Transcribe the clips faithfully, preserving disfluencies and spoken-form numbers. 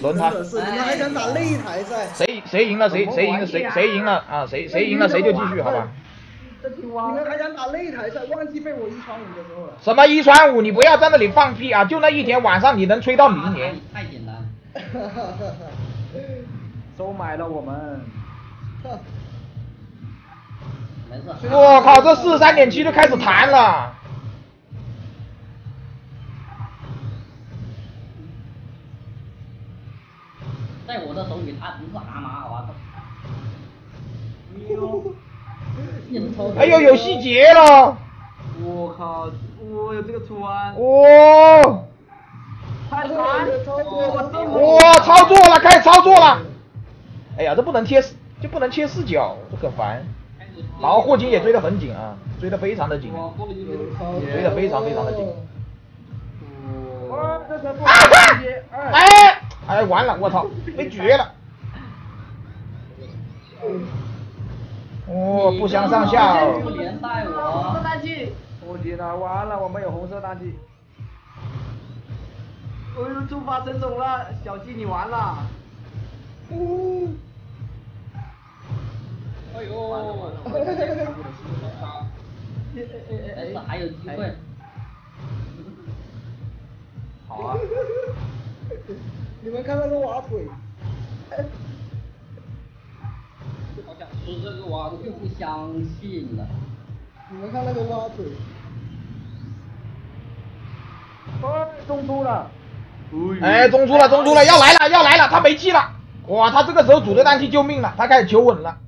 轮他。 是，你们还想打擂台赛？ 谁谁赢了谁谁赢了谁谁赢了啊？谁谁赢了谁就继续，好吧？ 你们还想打擂台赛？忘记被我一传五的时候了。 什么一传五？你不要在那里放屁啊！就那一天晚上，你能吹到明年？ 太简单。 收买了我们。 没事。 我靠，这四十三点七就开始弹了。 在我的手里，它不是蛤蟆，好吧？ 哎呦，有细节了！ 我靠，我有这个船。 哦。 太惨！ 哇，操作了，开始操作了！哎呀，这不能贴，就不能切视角，这很烦。好，霍金也追得很紧啊，追得非常的紧，追得非常非常的紧。 哦，这可不。 哎哎，完了，我操，被绝了！哦，不相上下哦。 不连带我。红色弹气。 我天哪，完了，我们有红色弹气。哎呦，触发神种了，小鸡你完了。 呜。 哎呦。完了完了。哎哎哎哎，还有机会。 好啊。 你们看那个蛙腿。 好想吃这个蛙，我就不相信了。 你们看那个蛙腿。 哦，中出了。 哎，中出了，中出了，要来了，要来了，他没气了。哇，他这个时候组队弹气救命了，他开始求稳了。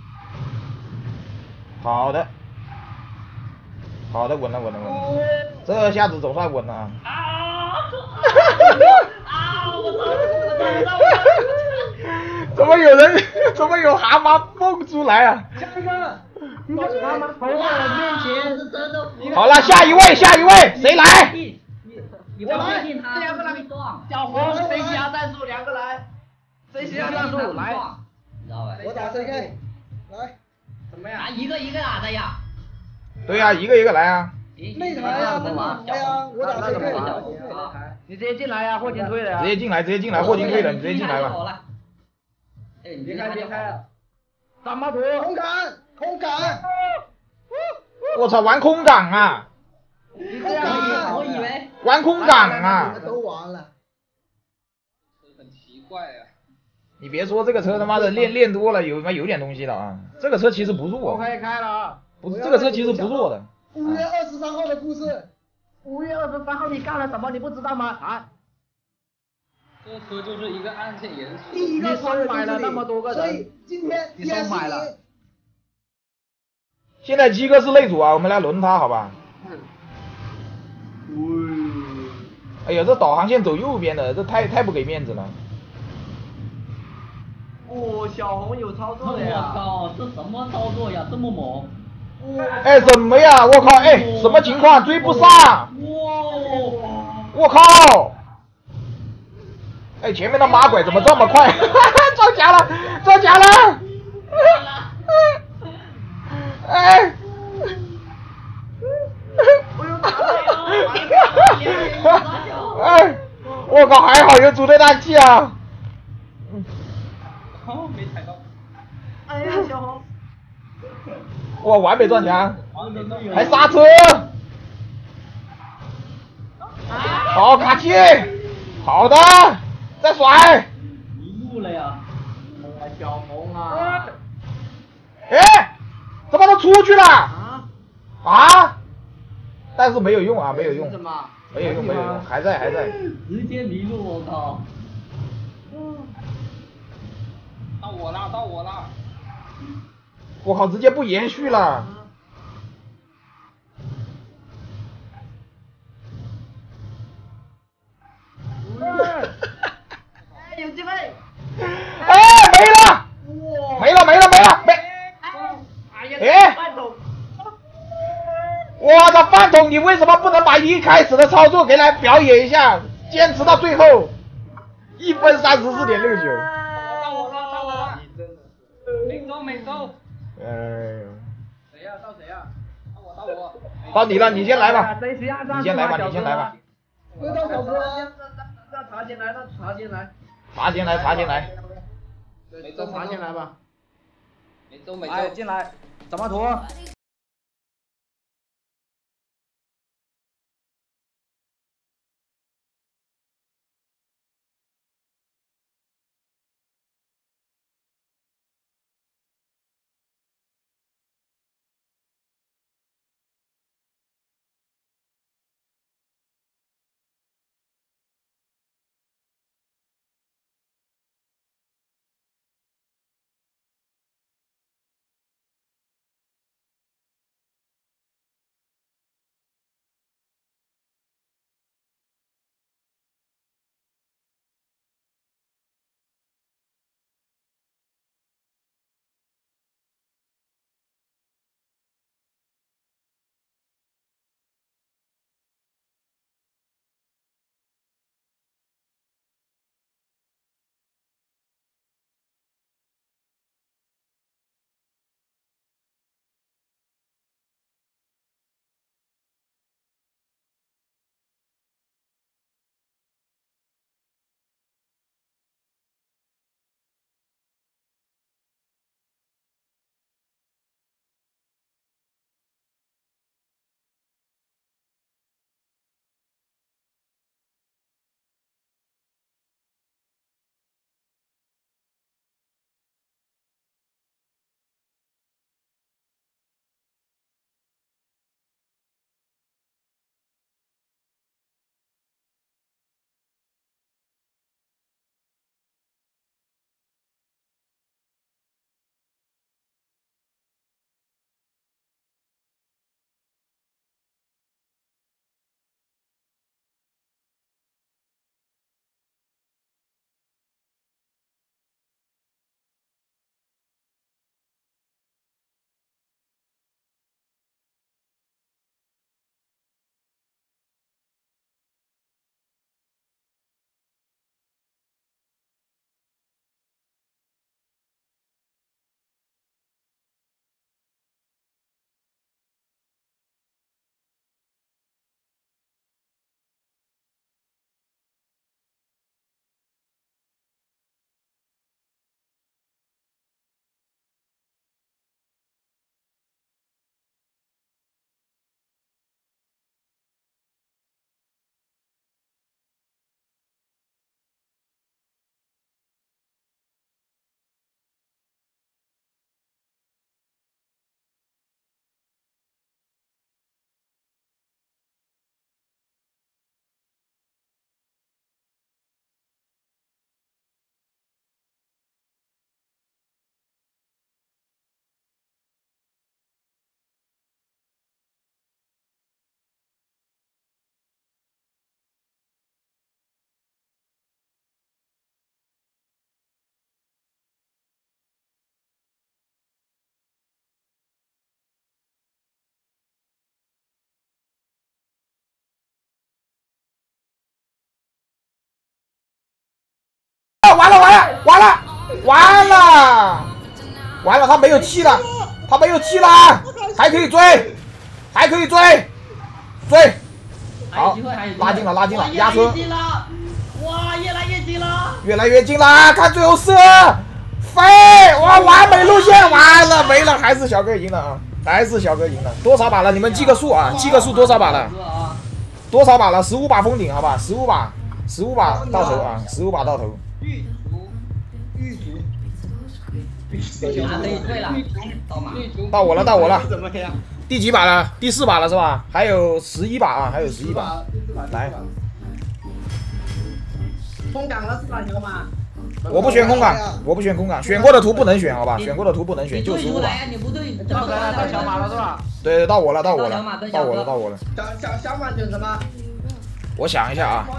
好的，好的，稳了，稳了，稳了，这下子总算稳了啊！ 啊！啊！我操！我操！ 怎么有人？怎么有蛤蟆蹦出来啊？ 下一个，你把蛤蟆投到我面前。 好了，下一位，下一位，谁来？ 你不相信他？两个来， 小红谁下战术？两个来，谁下战术？来， 你知道吧？ 我打 C K， 来。 怎么样？一个一个打的呀。 对呀，一个一个来啊。 擂台啊，不玩对呀，我打 C K。 你直接进来呀，霍金退了呀。 直接进来，直接进来，霍金退了，你直接进来吧。 哎，你别开，别开了。 三毛图。 空港，空港。 我操，玩空港啊！ 空港， 我以为。 玩空港啊！ 都完了。 很奇怪啊。 你别说这个车他妈的练练多了有有点东西了啊！这个车其实不弱。 我可以开了啊。 不是这个车其实不弱的。 五月二十三号的故事。 五月二十三号你干了什么？你不知道吗？啊？ 这车就是一个暗线延迟。 第一个收买了那么多个人， 所以今天你收买了。 现在鸡哥是擂主啊，我们来轮他好吧？ 嗯。 哎呀，这导航线走右边的，这太太不给面子了。 哦，小红有操作的呀！ 我靠，这什么操作呀？这么猛！ 哎，什么呀？我靠！哎，什么情况？追不上！ 哇！ 我靠！哎，前面的马拐怎么这么快？撞墙了！撞墙了！哎！哎！我靠，还好有组队弹气啊！ 哦，没踩到。 哎呀，小红。 哇，完美撞墙，还刹车。好，卡气。好的，再甩。 迷路了呀！ 哇，小红啊！ 哎，怎么都出去了？ 啊？ 啊？但是没有用啊，没有用。 什么？ 没有用，没有用，还在，还在。 直接迷路，我靠！ 到我了，到我了！ 我靠，直接不延续了。 哎，有机会！ 哎，没了！没了，没了，没了，没。哎！我的饭桶，你为什么不能把一开始的操作给来表演一下？坚持到最后，一分三十四点六九。 到我了，到我了！你真的是。美洲，美洲。 哎呦。 谁呀？到谁呀？到我，到我。 到你了，你先来吧。 你先来吧，你先来吧。 回到小哥。 让茶进来，让茶进来。 插进来，插进来。 每周插进来吧。每周每周。 哎，进来，怎么涂？ 完了完了完了完了完了，他没有气了，他没有气了，还可以追，还可以追，追，好，拉近了拉近了，压车， 哇，越来越近了， 越来越近了，看最后射，飞，哇，完美路线，完了没了，还是小哥赢了啊，还是小哥赢了，多少把了？你们记个数啊，记个数多少把了？多少把了？十五把封顶，好吧，十五把，十五把到头啊，十五把到头。 玉足，玉足， 啊，可以退了， 到我了，到我了。第几把了？第四把了是吧？还有十一把啊，还有十一把。来， 空港了是吧，小马？ 我不选空港，我不选空港，选过的图不能选，好吧？选过的图不能选，就十五把。 你不对， 到到小马了是吧？ 对，到我了，到我了，到我了，到我了。 小小小马选什么？ 我想一下啊。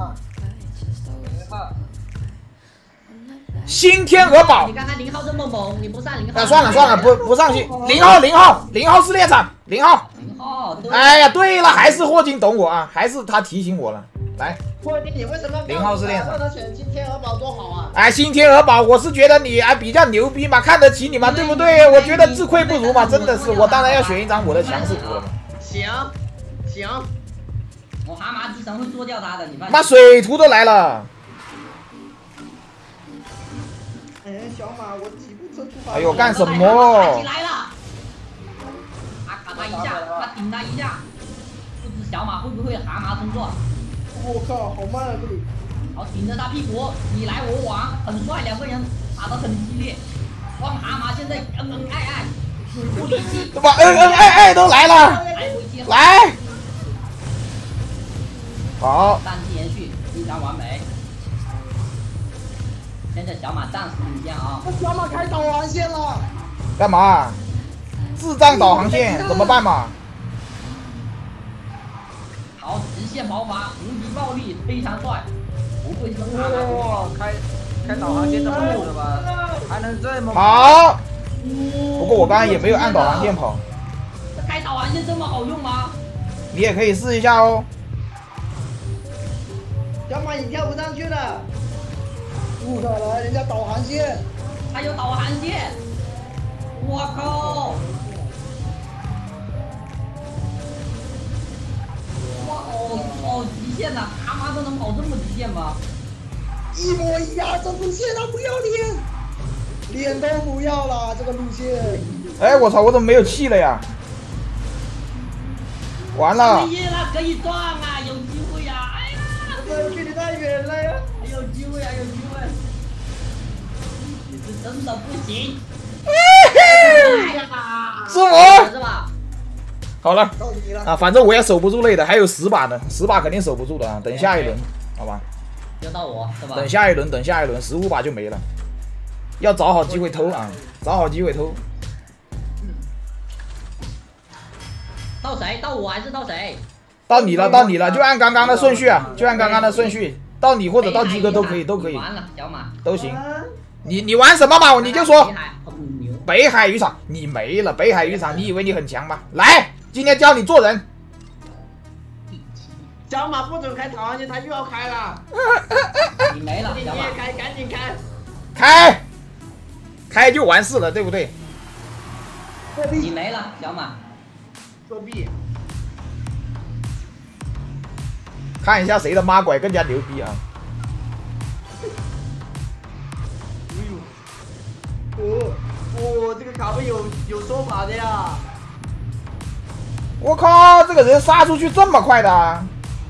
新天鹅堡， 你刚才零号这么猛，你不上零号？ 那算了算了，不不上去。零号零号零号是猎场，零号。 零号。 哎呀，对了，还是霍金懂我啊，还是他提醒我了。来， 霍金，你为什么零号是猎场？ 让他选新天鹅堡多好啊！ 哎，新天鹅堡，我是觉得你啊比较牛逼嘛，看得起你嘛，对不对？我觉得自愧不如嘛，真的是，我当然要选一张我的强势图了嘛。 行，行。 我蛤蟆之神会做掉他的，你放心。 妈，水图都来了。 哎，小马，我几步车出发。 哎呦，干什么？ 起来了！啊，卡他一下，他顶他一下，不知小马会不会蛤蟆动作？ 我靠，好慢啊这里！ 好，顶着他屁股，你来我往，很帅，两个人打得很激烈。光蛤蟆现在恩恩爱爱，不不离弃。 怎么恩恩爱爱都来了？来！好， 战绩延续，非常完美。现在小马暂时领先啊！ 小马开导航线了。 干嘛？智障导航线怎么办嘛？ 好，直线跑法，无敌暴力，非常帅。不愧是蛤蟆。 哇，开开导航线这么久了吧？还能这么好。不过我刚才也没有按导航线跑。 这开导航线这么好用吗？ 你也可以试一下哦。 小马，你跳不上去了。不可能，人家导航线。 还有导航线。我靠！哇哦哦，极限了！蛤蟆都能跑这么极限吗？ 一模一样，这路线他不要脸，脸都不要了，这个路线。 哎，我操，我怎么没有气了呀？完了！ 没了，可以撞啊，有机会呀！哎呀， 这距离太远了呀！ 还有机会啊，有机会！你是真的不行。 是我。 是吧？ 好了。 到你了啊，反正我也守不住累的，还有十把呢，十把肯定守不住的啊。等下一轮，好吧？ 就到我是吧？ 等下一轮，等下一轮，十五把就没了。要找好机会偷啊，找好机会偷。 到谁？到我还是到谁？ 到你了，到你了，就按刚刚的顺序啊，就按刚刚的顺序，到你或者到鸡哥都可以，都可以。 完了，小马都行。你你玩什么嘛？你就说。北海渔场，你没了。北海渔场，你以为你很强吗？来，今天教你做人。 小马不准开导航线，他又要开了。 你没了， 你也开，赶紧开。 开，开就完事了，对不对？ 你没了，小马。 作弊。 看一下谁的妈拐更加牛逼啊！ 哦哦，这个卡位有有说法的呀！ 我靠，这个人杀出去这么快的、啊！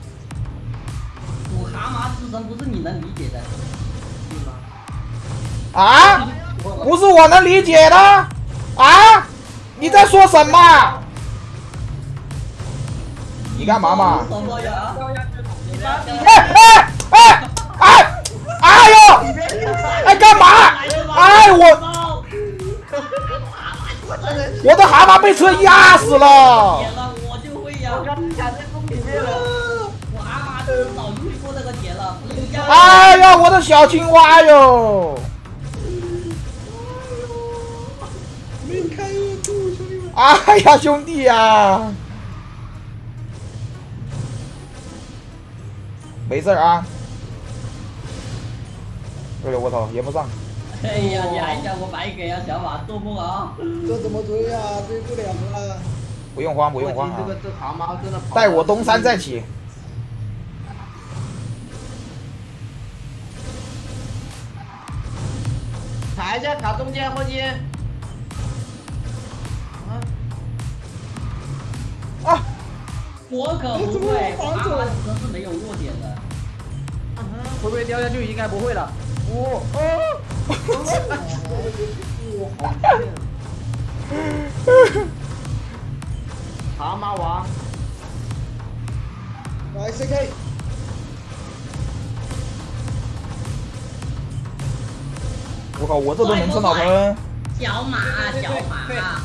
捕蛤蟆之神不是你能理解的， 对吗？ 啊？不是我能理解的啊！你在说什么？你干嘛嘛？ 什么呀？ 哎哎哎哎！哎呦！哎干嘛？哎我。我的蛤蟆被车压死了！ 我就会呀！ 我刚卡在风里面了。 我蛤蟆早就会过那个点了。 哎呀，我的小青蛙哟！ 没开恶度，兄弟们！ 哎呀，兄弟呀！没事啊。哎呦，我操，连不上。 哎呀，你还叫我白给啊，小马做梦啊！ 这怎么追呀？追不了了。 不用慌，不用慌啊！ 这个这蛤蟆真的跑。 待我东山再起。 踩一下卡中间，霍金。 啊！ 我可不会，蛤蟆真是没有弱点的。 会不会掉下去？应该不会了。哦哦！哇，好蛤蟆王。 来 C K。 我靠，我这都能吃脑盆。 小马，小马。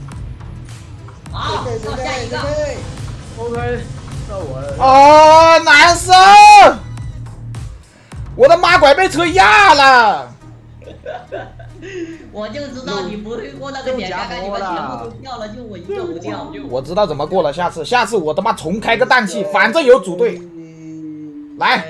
好，到下一个。 OK， 到我了。 哦，难受！我的马拐被车压了。 我就知道你不会过那个点，刚刚你们全部都掉了，就我一个不掉。 我知道怎么过了，下次下次我他妈重开个氮气，反正有组队。来。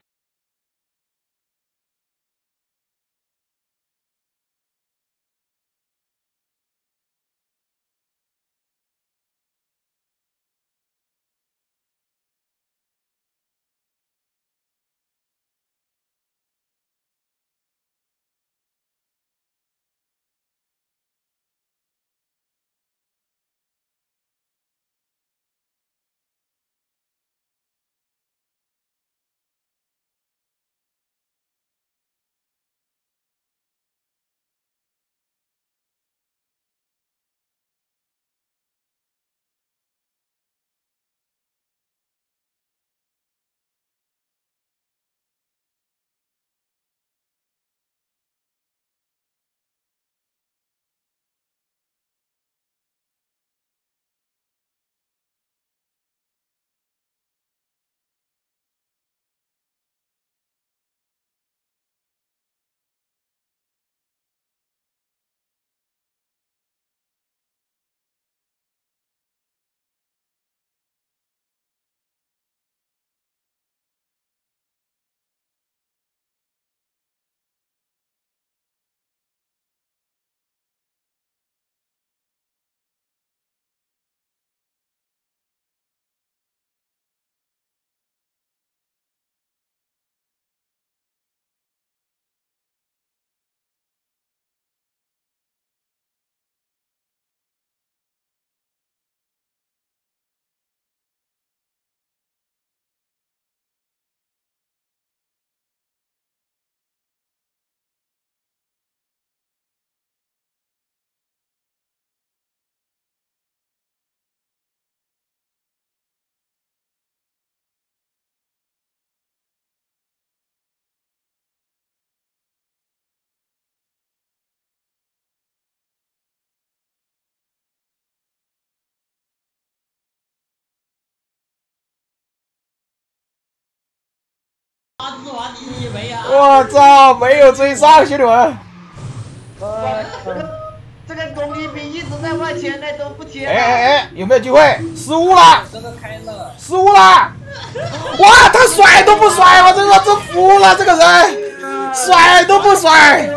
你没啊？ 我操，没有追上，兄弟们。 呃，这个公一兵一直在往前呢，都不贴。 哎哎哎，有没有机会？失误了， 这个开了。失误了。哇，他甩都不甩，我这个真服了，这个人甩都不甩。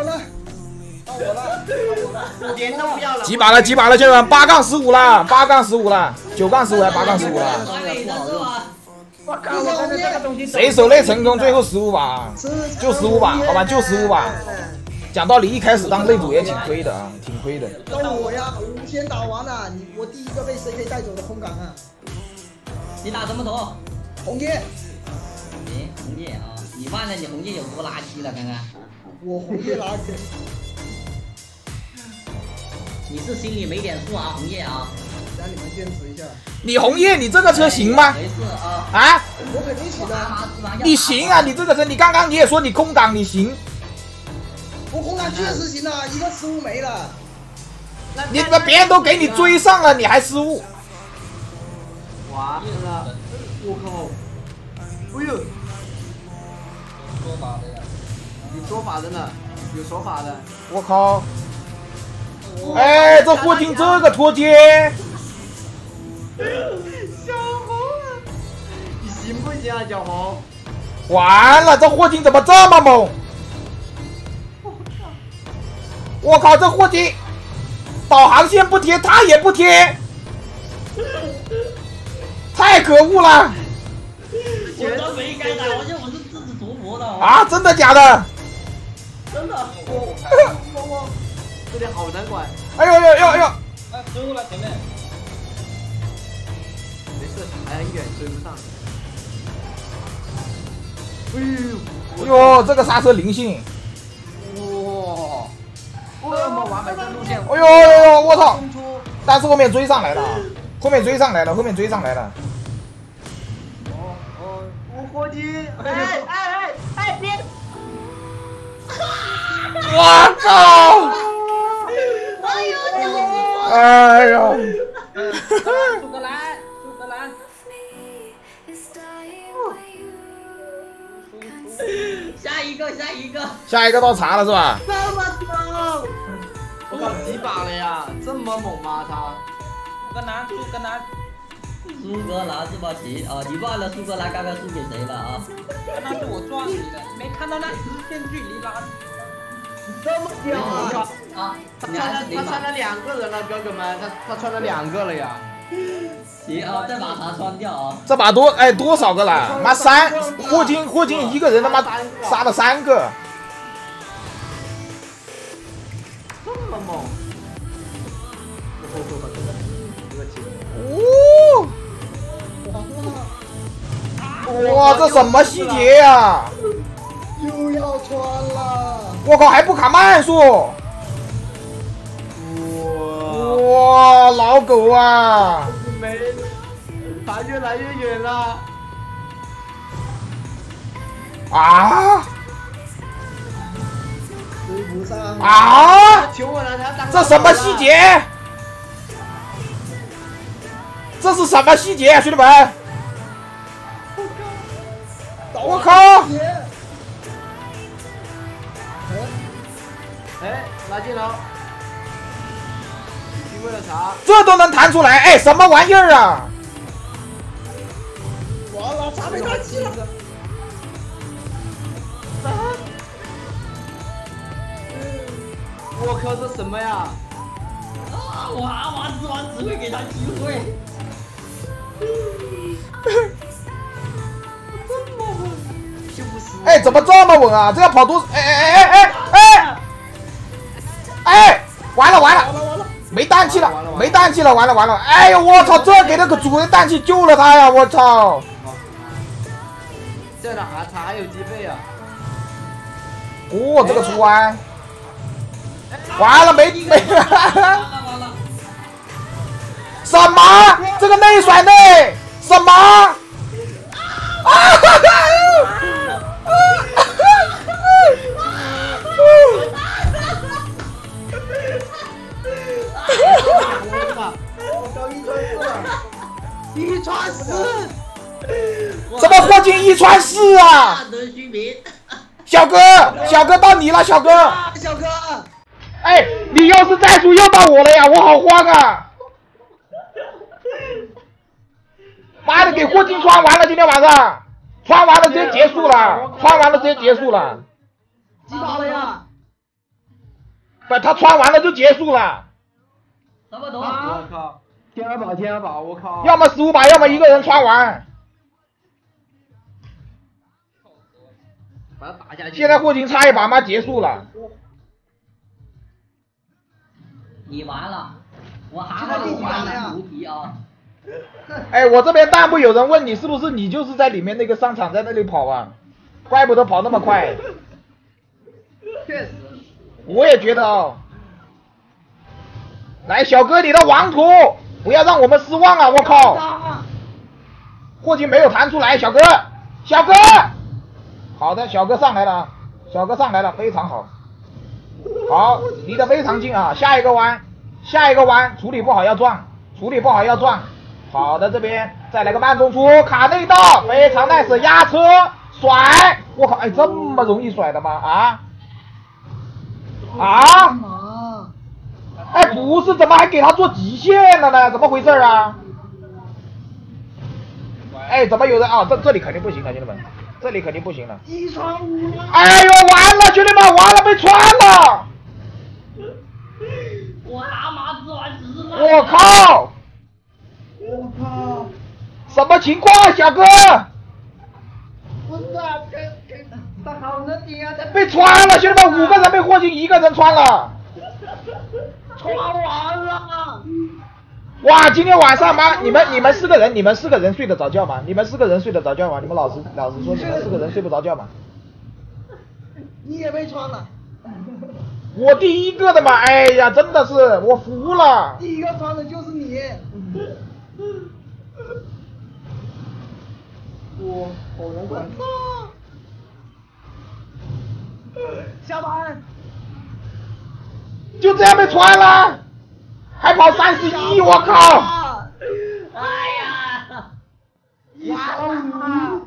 连都不要了。 几把了？几把了，兄弟们，八杠十五了，八杠十五了，九杠十五还八杠十五了。 我靠！我看这个东西。 谁手内成功？最后十五把，就十五把，好吧，就十五把。讲道理，一开始当内主也挺亏的啊，挺亏的。 到我呀，五千打完了，你我第一个被 C K 带走的空港啊。 你打什么头？ 红叶。 哎，红叶啊，你忘了你红叶有多垃圾了？刚刚。 我红叶垃圾。 你是心里没点数啊，红叶啊。 让你们坚持一下。 你红叶，你这个车行吗？ 没事啊。 啊？ 我肯定行啊。 你行啊，你这个车，你刚刚你也说你空港，你行。 我空港确实行啊，一个失误没了。 你们别人都给你追上了，你还失误。 完了，我靠！哎呦，说法的呀，你说法的呢？有说法的。 我靠！哎，这霍金这个脱节。 小红啊，你行不行啊，小红？ 完了，这霍金怎么这么猛？我靠，这霍金导航线不贴，他也不贴，太可恶了！ 我都没该打，而且我是自己夺博的。 啊，真的假的？ 真的， 我我我，这里好难管。 哎呦呦呦呦！ 哎，失误了前面。没事，还很远，追不上。 哎呦，哟，这个刹车灵性。 哇！这么完美的路线。 哎呦呦呦，我操！但是后面追上来了，后面追上来了，后面追上来了。 哦哦，我霍金！哎哎哎哎别！ 我靠！ 哎呦！ 哎呦！ 苏格兰，苏格兰。 下一个，下一个。 下一个到茶了是吧？ 这么高！ 我靠，几把了呀？这么猛吗他？苏格兰，苏格兰。 苏格兰是吧？行啊，你忘了苏格兰刚刚输给谁了啊？ 那是我撞你的，没看到那直线距离拉。这么屌啊！ 啊， 他穿了，他穿了两个人了，哥哥们，他他穿了两个了呀。 行啊，再把他穿掉啊！ 这把多哎多少个了？妈三，霍金霍金一个人他妈杀了三个。 这么猛！ 哦！哇，这什么细节呀？ 又要穿了！ 我靠，还不卡慢速！哇，老狗啊！ 没，他越来越远了。 啊！ 追不上啊！ 求我了，他当这什么细节？这是什么细节，兄弟们？我靠！ 哎，拉近了。机会了啥？ 这都能弹出来，哎，什么玩意儿啊？ 完了，茶被弹起了。 我靠，这什么呀？ 啊，我阿娃之王只会给他机会。 哎，怎么这么稳啊？这要跑多？哎哎哎哎哎哎！哎，完了完了，没氮气了，没氮气了，完了完了！哎呦我操，这给那个主人氮气救了他呀！我操！ 这样还他还有机会啊！ 哦，这个出弯，完了没没？ 完了完了！ 什么？这个内甩内？什么？啊！ 一传四， 怎么霍金一传四啊？ 大德虚名。 小哥，小哥到你了，小哥。 小哥， 哎，你要是再输又到我了呀，我好慌啊！妈的，给霍金穿完了，今天晚上穿完了直接结束了，穿完了直接结束了。 几把了呀？ 不，他穿完了就结束了。 什么东西？ 我靠！天二把，天二把，我靠！ 要么十五把，要么一个人穿完。 把他打下去。 现在霍金差一把嘛，结束了。 你完了，我蛤蟆都完了无敌啊！ 哎，我这边弹幕有人问你是不是你就是在里面那个商场在那里跑啊？怪不得跑那么快。 确实。 我也觉得哦。来，小哥，你的王图，不要让我们失望啊！我靠，霍金没有弹出来，小哥，小哥，好的，小哥上来了，小哥上来了，非常好，好，离得非常近啊！下一个弯，下一个弯处理不好要撞，处理不好要撞。好的，这边再来个慢中出，卡内道，非常 nice， 压车甩，我靠，哎，这么容易甩的吗？啊？啊？哎，不是，怎么还给他做极限了呢？怎么回事啊？哎，怎么有人啊？这这里肯定不行了，兄弟们，这里肯定不行了。 一穿五了。 哎呦，完了，兄弟们，完了，被穿了！ 我蛤蟆吃完十了。 我靠！ 我靠！ 什么情况，小哥？ 不是啊，给给他好能顶啊！ 被穿了，兄弟们，五个人被霍金一个人穿了。 穿完了！ 哇，今天晚上吗？你们你们四个人，你们四个人睡得着觉吗？你们四个人睡得着觉吗？你们老实老实说，你们四个人睡不着觉吗？ 你也被穿了。 我第一个的嘛，哎呀，真的是我服了。 第一个穿的就是你。我好难管。下班。 就这样被穿了，还跑三十一，我靠！ 哎呀！ 完了！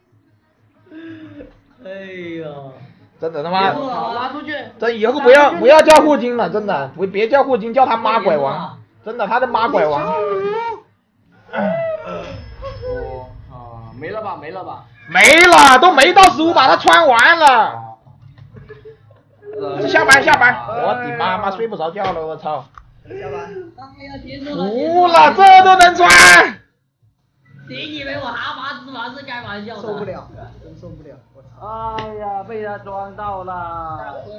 哎呀！ 真的他妈， 拉出去！ 真以后不要不要叫霍金了，真的不别叫霍金，叫他妈拐王，真的他的妈拐王。 我靠，没了吧，没了吧？ 没了，都没到十五把，他穿完了。下班下班，我的妈妈睡不着觉了，我操！ 下班。 哎呀，结束了！ 服了，这都能穿！ 你以为我蛤蟆吃完是开玩笑的？ 受不了，真受不了，我操！ 哎呀，被他撞到了。